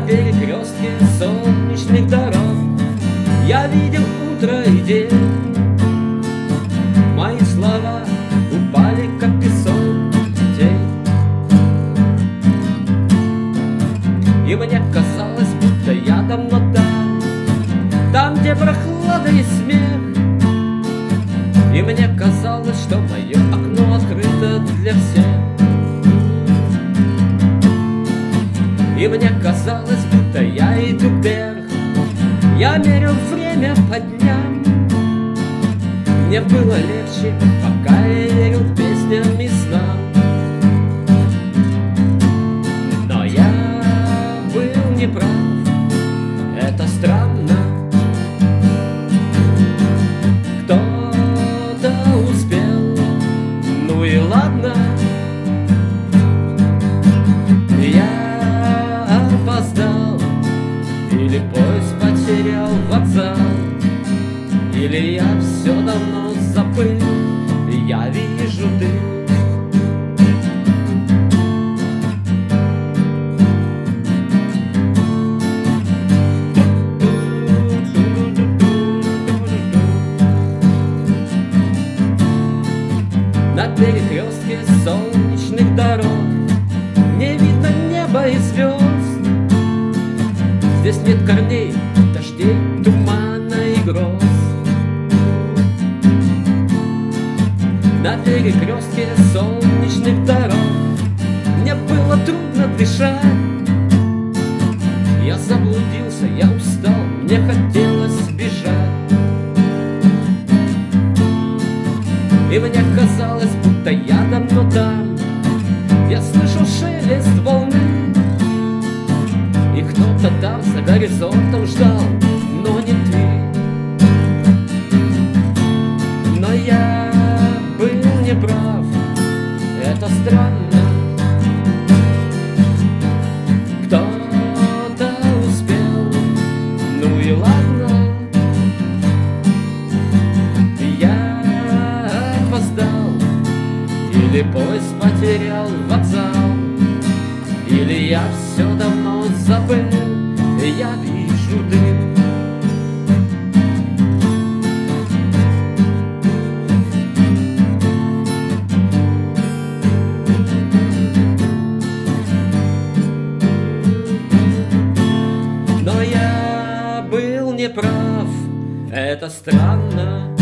перекрестке солнечных дорог я видел утро и день. Мои слова упали, как песок в тень. И мне казалось, будто я давно там, где прохлада и смех. И мне казалось, что мое окно открыто для всех. И мне казалось, будто я иду вверх. Я мерил время по дням. Мне было легче, пока я верил песням и снам. Но я был неправ, это странно. Кто-то успел, ну и ладно. Я опоздал, или поезд потерял вокзал, или я все давно забыл, я вижу дым. На перекрестке солнечных дорог не видно неба и звезд. Здесь нет корней, дождей, тумана и гроз. На перекрестке солнечных дорог мне было трудно дышать. Я заблудился, я устал, мне хотелось бежать. И мне казалось, будто я давно там. Я слышал шелест волны, и кто-то там за горизонтом ждал, но не ты. Но я был неправ, это странно. Кто-то успел, ну и ладно. Я опоздал, или поезд потерял вокзал, или я все давно забыл, я вижу дым. Но я был неправ, это странно.